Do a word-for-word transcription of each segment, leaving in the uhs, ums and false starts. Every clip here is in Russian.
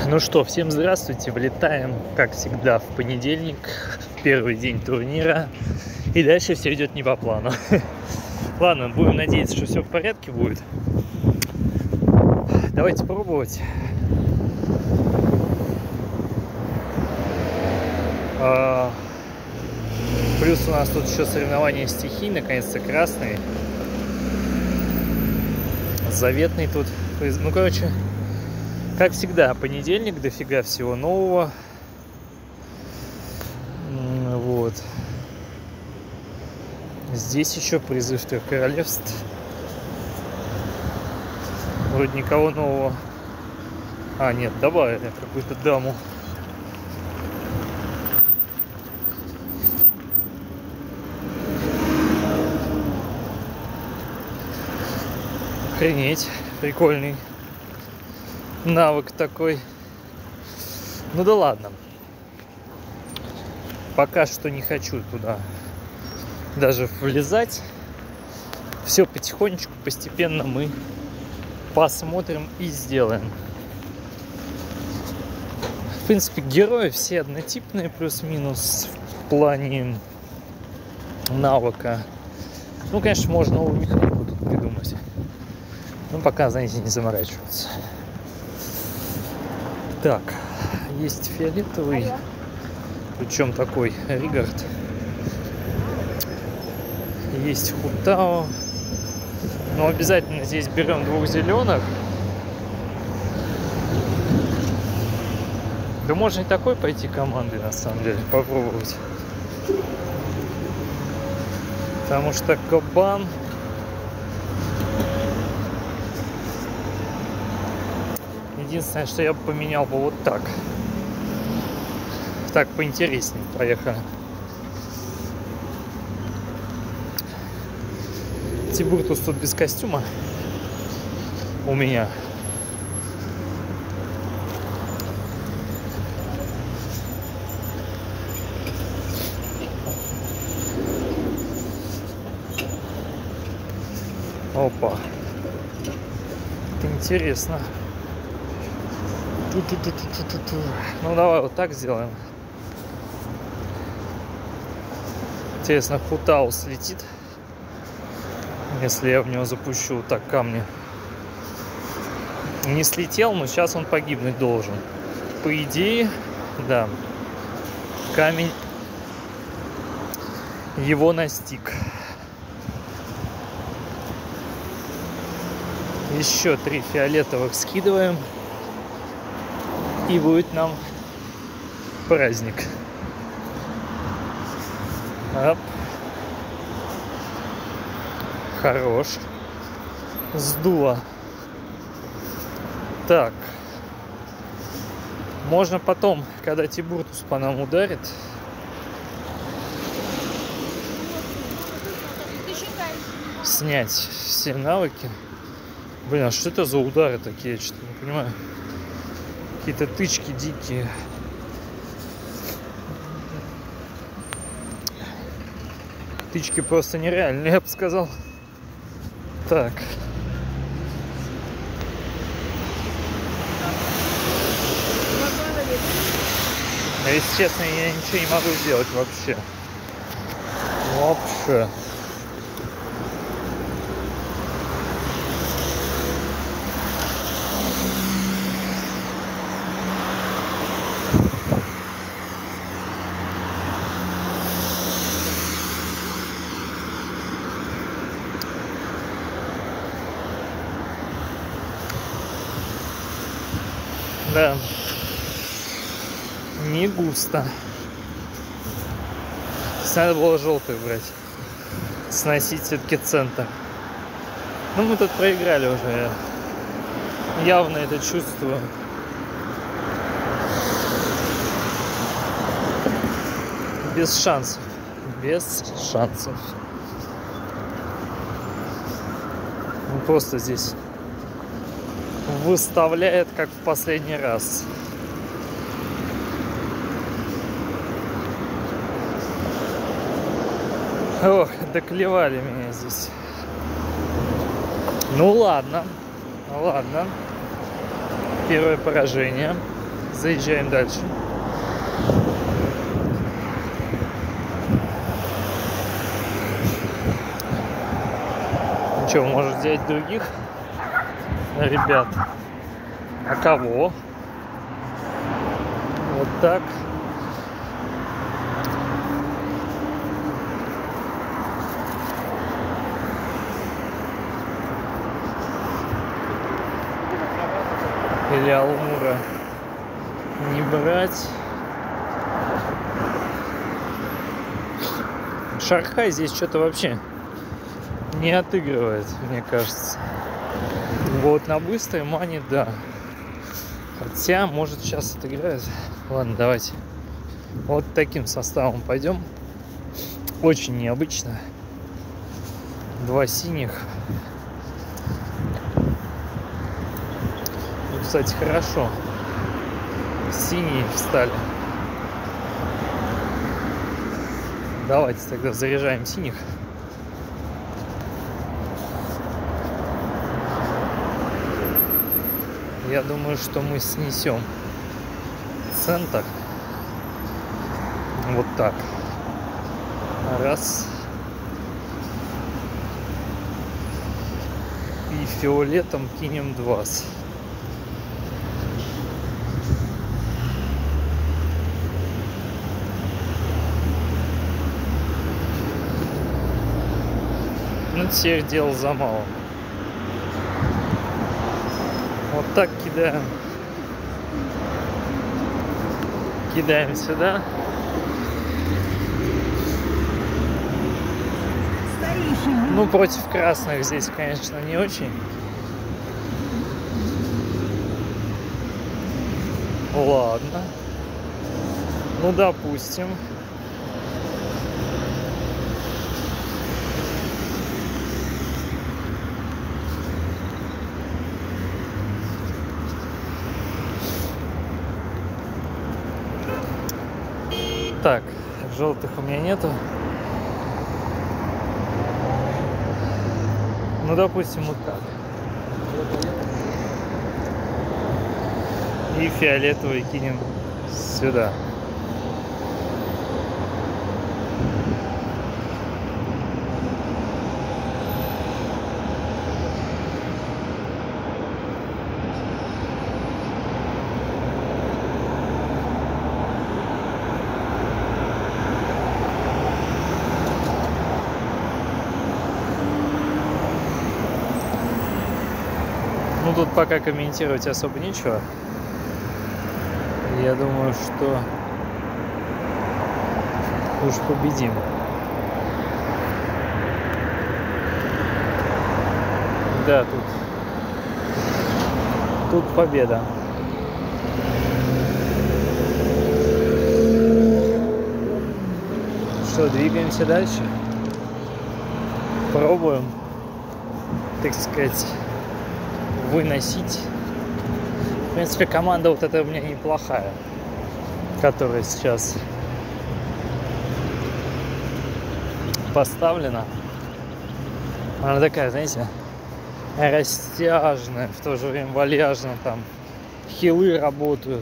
Ну что, всем здравствуйте, влетаем, как всегда, в понедельник, в первый день турнира, и дальше все идет не по плану. Ладно, будем надеяться, что все в порядке будет. Давайте пробовать. А, плюс у нас тут еще соревнования стихий, наконец-то красный. Заветный тут. Ну, короче, как всегда, понедельник, дофига всего нового. Вот. Здесь еще призыв трех королевств. Вроде никого нового. А, нет, добавили какую-то даму. Охренеть, прикольный навык такой. Ну да ладно. Пока что не хочу туда даже влезать. Все потихонечку, постепенно мы посмотрим и сделаем. В принципе, герои все однотипные, плюс-минус в плане навыка. Ну, конечно, можно новую механику тут придумать. Но пока, знаете, не заморачиваться. Так, есть фиолетовый, Алло. Причем такой Ригард. Есть Хутао. Но обязательно здесь берем двух зеленых. Да можно и такой пойти командой, на самом деле, попробовать. Потому что кабан... Единственное, что я бы поменял бы вот так. Так поинтереснее. Поехали. Тибуртус тут без костюма. У меня. Опа. Это интересно. Ту-ту-ту-ту-ту-ту. Ну давай вот так сделаем. Интересно, Хутао слетит, если я в него запущу вот так камни. Не слетел, но сейчас он погибнуть должен. По идее, да. Камень его настиг. Еще три фиолетовых скидываем. И будет нам праздник. Оп. Хорош. Сдуло. Так. Можно потом, когда Тибуртус по нам ударит, снять все навыки. Блин, а что это за удары такие? Я что-то не понимаю. Какие-то тычки дикие. Тычки просто нереальные, я бы сказал. Так. Но, если честно, я ничего не могу сделать вообще. Вообще. Да, не густо. Надо было желтый брать. Сносить все-таки центр. Ну, мы тут проиграли уже. Я явно это чувствую. Без шансов. Без шансов. Ну, просто здесь выставляет, как в последний раз. Ох, доклевали меня здесь. Ну ладно, ладно. Первое поражение. заезжаем дальше. Ну что, может взять других ребят? А кого? Вот так. Или Алмура не брать. Шархай здесь что-то вообще не отыгрывает, мне кажется. Вот на быстрой мане, да. Хотя, может, сейчас отыграет. Ладно, давайте вот таким составом пойдем. Очень необычно. Два синих. Ну, кстати, хорошо. Синие встали. Давайте тогда заряжаем синих. Я думаю, что мы снесем центр. Вот так. Раз. И фиолетом кинем два. Ну, теперь дело за малым. Вот так кидаем. Кидаем сюда. Ну, против красных здесь, конечно, не очень. Ладно. Ну, допустим. Так, желтых у меня нету. Ну, допустим, вот так. И фиолетовый кинем сюда. Ну, тут пока комментировать особо нечего. Я думаю, что уж победим. Да, тут тут победа. Что, двигаемся дальше? Пробуем, так сказать, выносить. В принципе, команда вот эта у меня неплохая, которая сейчас поставлена. Она такая, знаете, растяжная, в то же время вальяжно. Там хилы работают,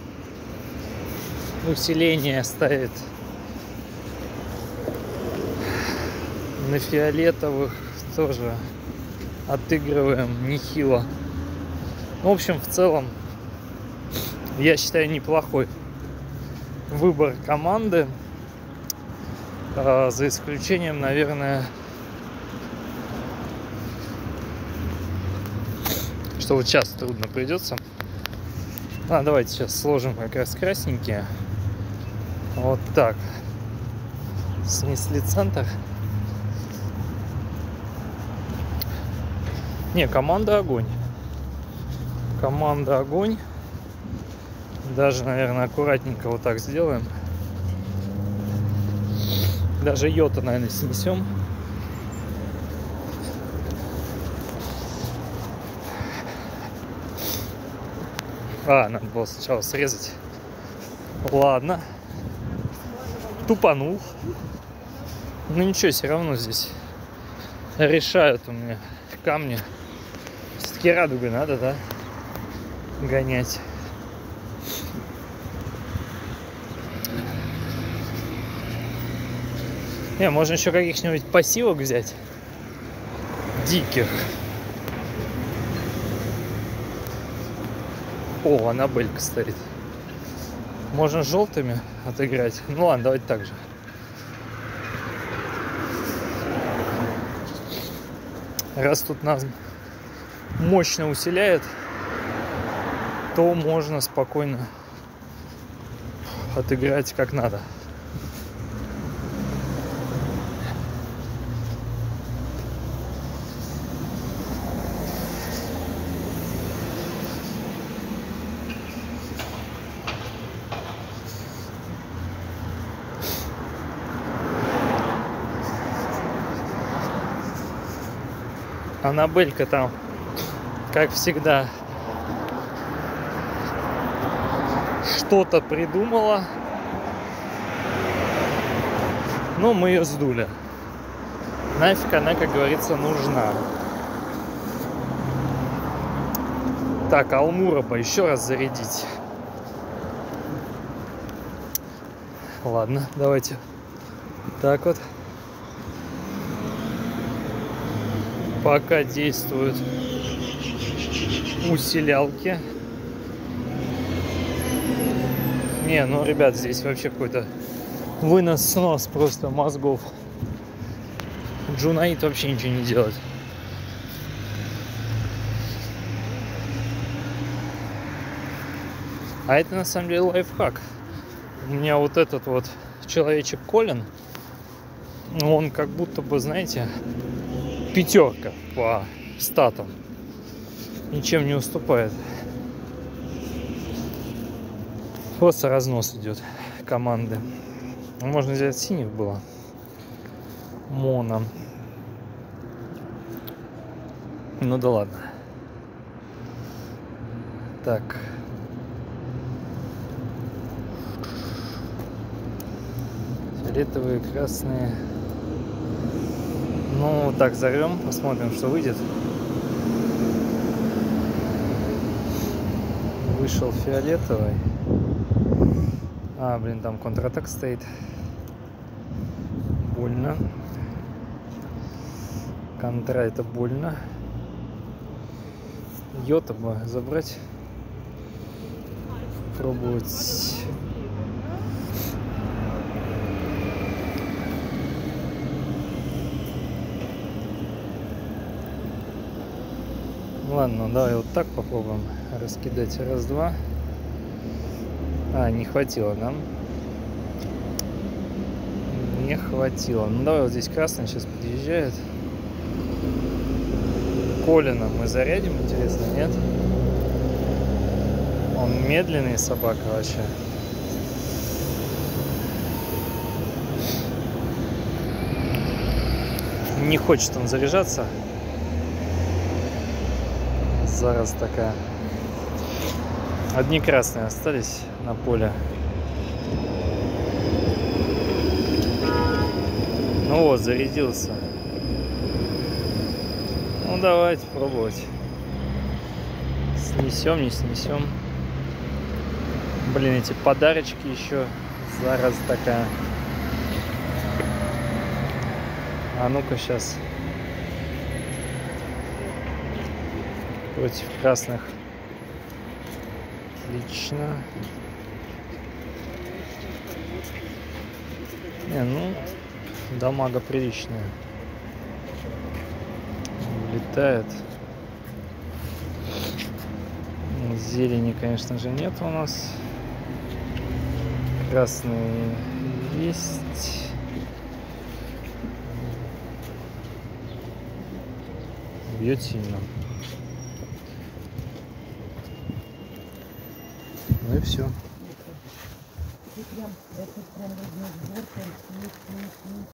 усиление ставит. На фиолетовых тоже отыгрываем нехило. В общем, в целом, я считаю, неплохой выбор команды. За исключением, наверное, что вот сейчас трудно придется. А, давайте сейчас сложим как раз красненькие. Вот так. Снесли центр. Не, команда огонь. Команда огонь. Даже, наверное, аккуратненько вот так сделаем. Даже йота, наверное, снесем. А, надо было сначала срезать. Ладно. Тупанул. Ну ничего, все равно здесь решают у меня камни. Все-таки радугой надо, да? Гонять. Не, можно еще каких-нибудь пассивок взять. Диких. О, Аннабелька стоит. Можно с желтыми отыграть. Ну ладно, давайте так же. Раз тут нас мощно усиляет, то можно спокойно отыграть как надо. Аннабелька там, как всегда, что-то придумала, но мы ее сдули. Нафиг она, как говорится, нужна. Так, Алмуроба еще раз зарядить. Ладно, давайте так вот. Пока действуют усилялки. Не, ну, ребят, здесь вообще какой-то вынос-снос просто мозгов. Джунаид вообще ничего не делает. А это на самом деле лайфхак. У меня вот этот вот человечек Колин, он как будто бы, знаете, пятерка по статам. Ничем не уступает. Просто разнос идет команды. Можно взять синих было. Моно. Ну да ладно. Так. Фиолетовые, красные. Ну, так, зарем, посмотрим, что выйдет. Вышел фиолетовый. А, блин, там контратак стоит. Больно. Контра, это больно. Йота бы забрать. Пробовать. Ладно, давай вот так попробуем раскидать. Раз, два. А, не хватило, да? Не хватило. Ну давай вот здесь красный сейчас подъезжает. Колина мы зарядим, интересно, нет? Он медленный собака вообще. Не хочет он заряжаться. Зараз такая. Одни красные остались на поле. Ну вот, зарядился. Ну давайте пробовать. Снесем, не снесем. Блин, эти подарочки еще. Зараз такая. А ну-ка сейчас. Против красных. Отлично. Не, ну, дамага приличная. Летает. Зелени, конечно же, нет у нас. Красные есть. Бьет сильно. Ну и все.